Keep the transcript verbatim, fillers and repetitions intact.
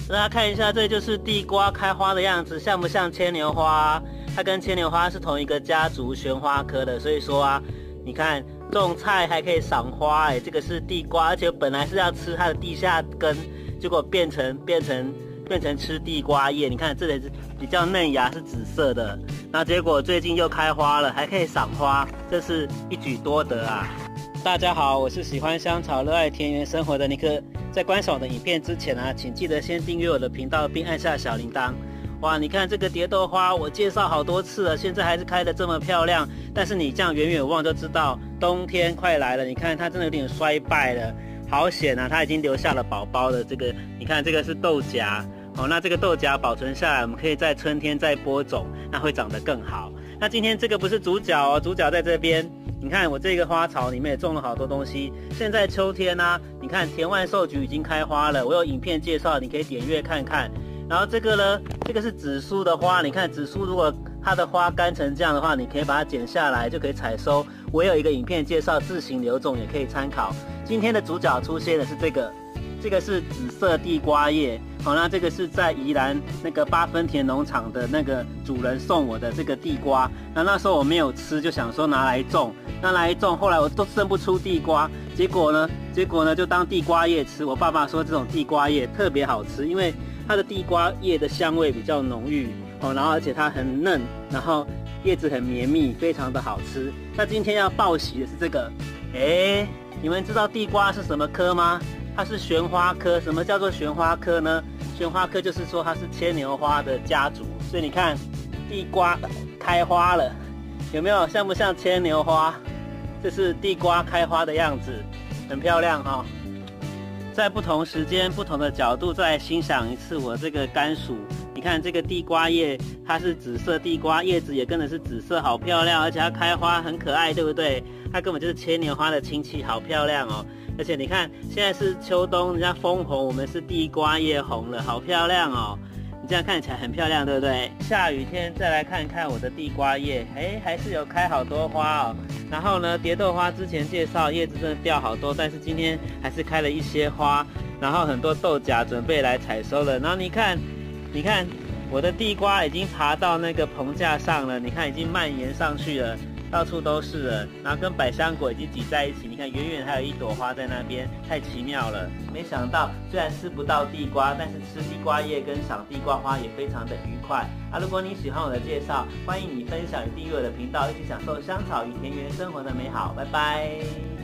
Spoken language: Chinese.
大家看一下，这就是地瓜开花的样子，像不像牵牛花？它跟牵牛花是同一个家族旋花科的，所以说啊，你看种菜还可以赏花，哎，这个是地瓜，而且本来是要吃它的地下根，结果变成变成变成吃地瓜叶。你看这里是比较嫩芽，是紫色的，那结果最近又开花了，还可以赏花，这是一举多得啊！大家好，我是喜欢香草、热爱田园生活的尼克。在观赏我的影片之前啊，请记得先订阅我的频道，并按下小铃铛。哇，你看这个蝶豆花，我介绍好多次了，现在还是开得这么漂亮。但是你这样远远望就知道，冬天快来了。你看它真的有点衰败了，好险啊！它已经留下了宝宝的这个，你看这个是豆荚哦。那这个豆荚保存下来，我们可以在春天再播种，那会长得更好。那今天这个不是主角哦，主角在这边。你看我这个花槽里面也种了好多东西。现在秋天啊，你看田万寿菊已经开花了，我有影片介绍，你可以点阅看看。然后这个呢，这个是紫苏的花，你看紫苏如果它的花干成这样的话，你可以把它剪下来就可以采收。我有一个影片介绍自行留种，也可以参考。今天的主角出现的是这个，这个是紫色地瓜叶。好，那这个是在宜兰那个八分田农场的那个主人送我的这个地瓜，那那时候我没有吃，就想说拿来种，拿来种，后来我都生不出地瓜，结果呢，结果呢就当地瓜叶吃。我爸爸说这种地瓜叶特别好吃，因为它的地瓜叶的香味比较浓郁哦，然后而且它很嫩，然后叶子很绵密，非常的好吃。那今天要报喜的是这个，哎，你们知道地瓜是什么科吗？它是旋花科。什么叫做旋花科呢？旋花科就是说它是牵牛花的家族，所以你看地瓜开花了，有没有像不像牵牛花？这是地瓜开花的样子，很漂亮哈、哦。在不同时间、不同的角度再欣赏一次我这个甘薯。你看这个地瓜叶，它是紫色地瓜，叶子也跟的是紫色，好漂亮，而且它开花很可爱，对不对？它根本就是牵牛花的亲戚，好漂亮哦。而且你看，现在是秋冬，人家枫红，我们是地瓜叶红了，好漂亮哦！你这样看起来很漂亮，对不对？下雨天再来看看我的地瓜叶，哎，还是有开好多花哦。然后呢，蝶豆花之前介绍叶子真的掉好多，但是今天还是开了一些花，然后很多豆荚准备来采收了。然后你看，你看我的地瓜已经爬到那个棚架上了，你看已经蔓延上去了。到处都是了，然后跟百香果已经挤在一起。你看远远还有一朵花在那边，太奇妙了。没想到虽然吃不到地瓜，但是吃地瓜叶跟赏地瓜花也非常的愉快啊！如果你喜欢我的介绍，欢迎你分享与订阅我的频道，一起享受香草与田园生活的美好。拜拜。